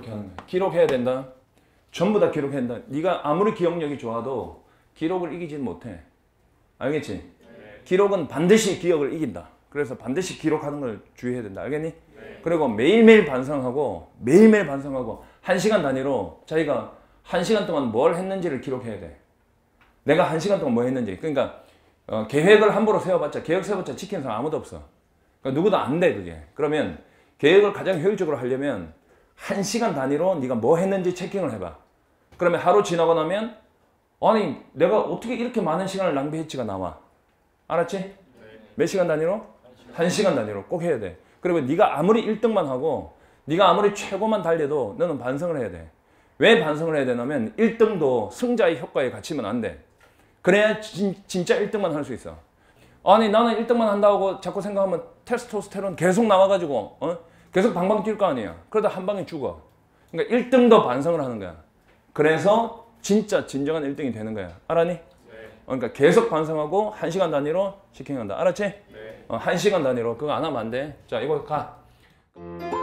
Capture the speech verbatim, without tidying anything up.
이렇게 하는 거야. 기록해야 된다. 전부 다 기록해야 된다. 네가 아무리 기억력이 좋아도 기록을 이기지는 못해. 알겠지? 네. 기록은 반드시 기억을 이긴다. 그래서 반드시 기록하는 걸 주의해야 된다. 알겠니? 네. 그리고 매일매일 반성하고 매일매일 반성하고 한 시간 단위로 자기가 한 시간 동안 뭘 했는지를 기록해야 돼. 내가 한 시간 동안 뭐 했는지. 그러니까 어, 계획을 함부로 세워봤자 계획 세워봤자 지키는 사람 아무도 없어. 그러니까 누구도 안 돼 그게. 그러면 계획을 가장 효율적으로 하려면 한 시간 단위로 네가 뭐 했는지 체킹을 해봐. 그러면 하루 지나고 나면 아니 내가 어떻게 이렇게 많은 시간을 낭비했지가 나와. 알았지? 네. 몇 시간 단위로? 한 시간 단위로 꼭 해야 돼. 그리고 네가 아무리 일 등만 하고 네가 아무리 최고만 달려도 너는 반성을 해야 돼. 왜 반성을 해야 되냐면 일 등도 승자의 효과에 갇히면 안 돼. 그래야 진, 진짜 일 등만 할 수 있어. 아니 나는 일 등만 한다고 자꾸 생각하면 테스토스테론 계속 나와가지고 어? 계속 방방 뛸 거 아니야. 그러다 한 방에 죽어. 그러니까 일 등도 반성을 하는 거야. 그래서 진짜 진정한 일 등이 되는 거야. 알았니? 네. 그러니까 계속 반성하고 한 시간 단위로 시킹한다. 알았지? 네. 어, 한 시간 단위로 그거 안 하면 안 돼. 자 이거 가.